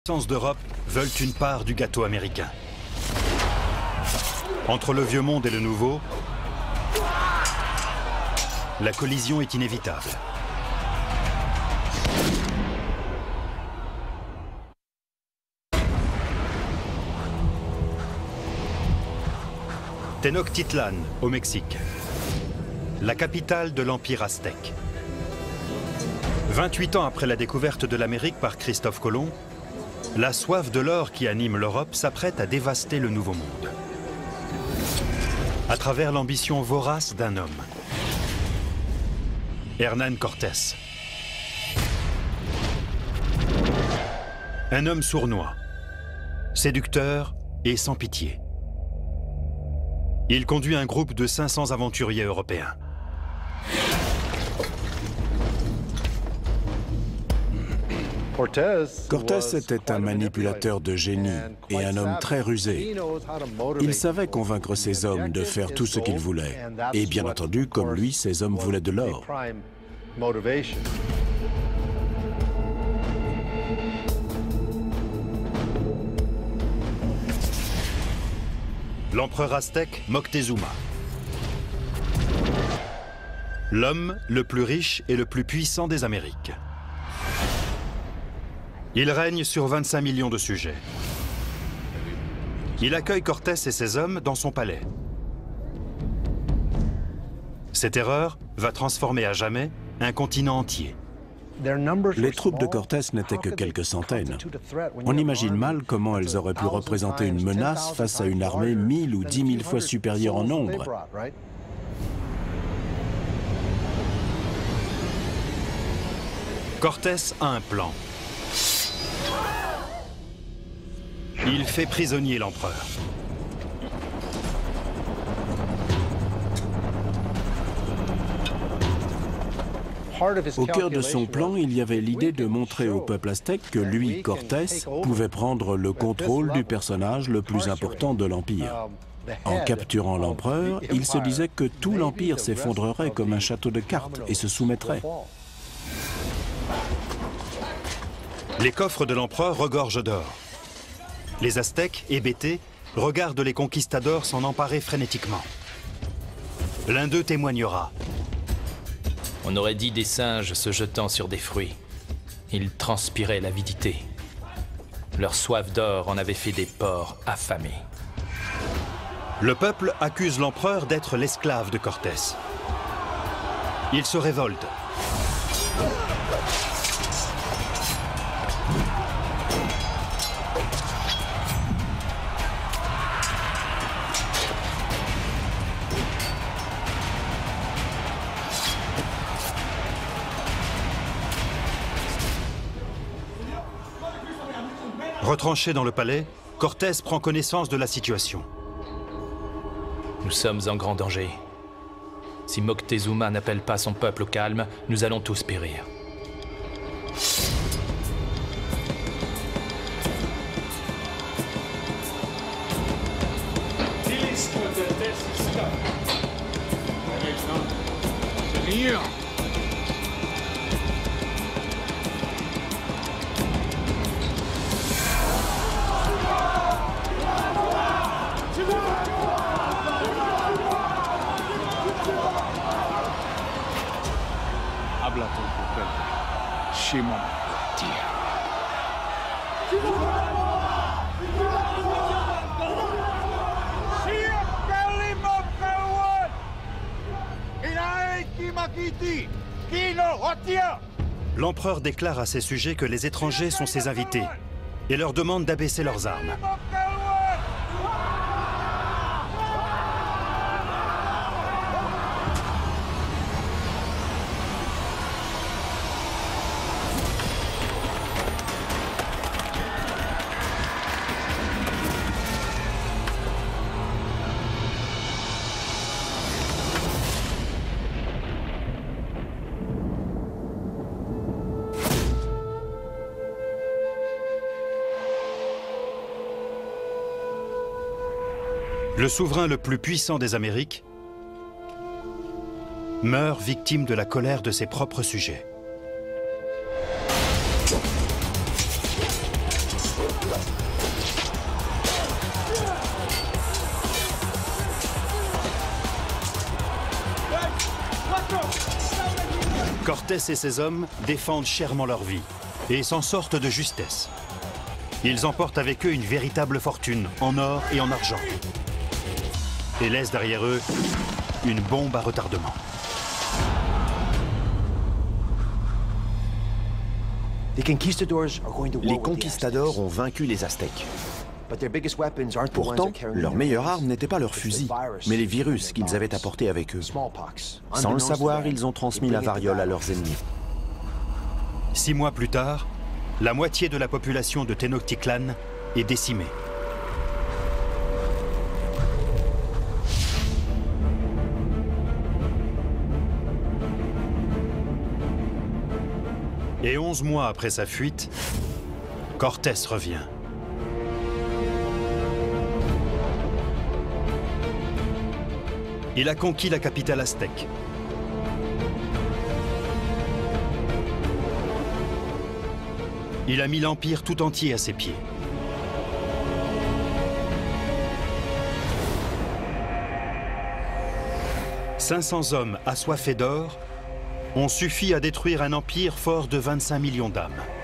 Les puissances d'Europe veulent une part du gâteau américain. Entre le vieux monde et le nouveau, la collision est inévitable. Tenochtitlan, au Mexique, la capitale de l'Empire aztèque. 28 ans après la découverte de l'Amérique par Christophe Colomb, la soif de l'or qui anime l'Europe s'apprête à dévaster le Nouveau Monde. À travers l'ambition vorace d'un homme, Hernán Cortés. Un homme sournois, séducteur et sans pitié. Il conduit un groupe de 500 aventuriers européens. Cortés était un manipulateur de génie et un homme très rusé. Il savait convaincre ses hommes de faire tout ce qu'ils voulaient. Et bien entendu, comme lui, ses hommes voulaient de l'or. L'empereur aztèque Moctezuma. L'homme le plus riche et le plus puissant des Amériques. Il règne sur 25 millions de sujets. Il accueille Cortés et ses hommes dans son palais. Cette erreur va transformer à jamais un continent entier. Les troupes de Cortés n'étaient que quelques centaines. On imagine mal comment elles auraient pu représenter une menace face à une armée 1000 ou 10 000 fois supérieure en nombre. Cortés a un plan. Il fait prisonnier l'empereur. Au cœur de son plan, il y avait l'idée de montrer au peuple aztèque que lui, Cortés, pouvait prendre le contrôle du personnage le plus important de l'Empire. En capturant l'empereur, il se disait que tout l'Empire s'effondrerait comme un château de cartes et se soumettrait. Les coffres de l'empereur regorgent d'or. Les Aztèques, hébétés, regardent les conquistadors s'en emparer frénétiquement. L'un d'eux témoignera. On aurait dit des singes se jetant sur des fruits. Ils transpiraient l'avidité. Leur soif d'or en avait fait des porcs affamés. Le peuple accuse l'empereur d'être l'esclave de Cortés. Il se révolte. Retranché dans le palais, Cortés prend connaissance de la situation. Nous sommes en grand danger. Si Moctezuma n'appelle pas son peuple au calme, nous allons tous périr. Habla con tu pueblo, Shimon, tía. L'empereur déclare à ses sujets que les étrangers sont ses invités et leur demande d'abaisser leurs armes. Le souverain le plus puissant des Amériques meurt victime de la colère de ses propres sujets. Cortés et ses hommes défendent chèrement leur vie et s'en sortent de justesse. Ils emportent avec eux une véritable fortune en or et en argent et laissent derrière eux une bombe à retardement. Les conquistadors ont vaincu les Aztèques. Pourtant, leur meilleure arme n'était pas leurs fusils, mais les virus qu'ils avaient apportés avec eux. Sans le savoir, ils ont transmis la variole à leurs ennemis. 6 mois plus tard, la moitié de la population de Tenochtitlan est décimée. Et 11 mois après sa fuite, Cortés revient. Il a conquis la capitale aztèque. Il a mis l'empire tout entier à ses pieds. « 500 hommes assoiffés d'or ont suffi à détruire un empire fort de 25 millions d'âmes.